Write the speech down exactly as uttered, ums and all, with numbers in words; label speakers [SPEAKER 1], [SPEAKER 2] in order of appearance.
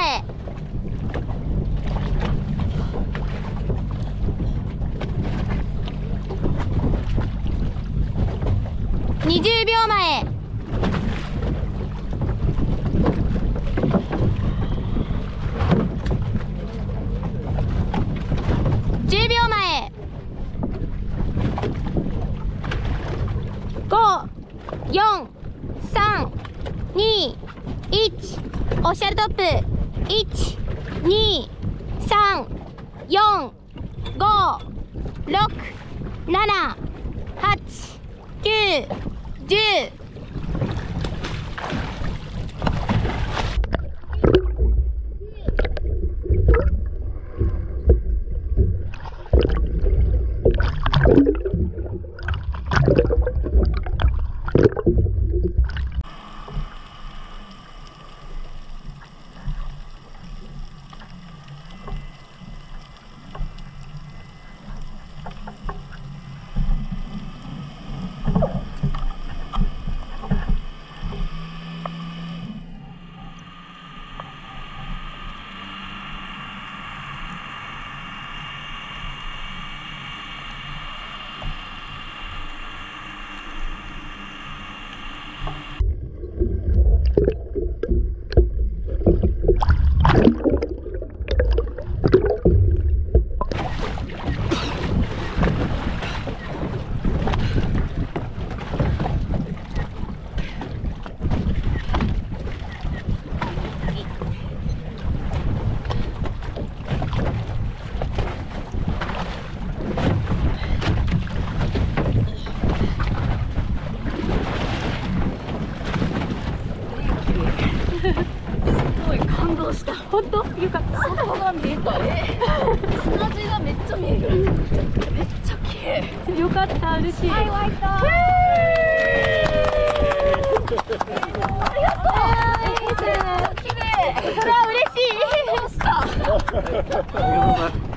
[SPEAKER 1] 前。にじゅうびょうまえ。じゅうびょうまえ。ご、よん、さん、に、いち。オフィシャルトップ。いち、に、さん、よん、ご、ろく、なな、はち、きゅう、じゅう。本当よかった。
[SPEAKER 2] 外が見えた。え砂地がめっちゃ見える。めっちゃ綺麗。
[SPEAKER 1] よかった、嬉しい。
[SPEAKER 2] はい、湧いた。ありがとう。綺麗。
[SPEAKER 1] それは嬉しい。
[SPEAKER 2] どうした。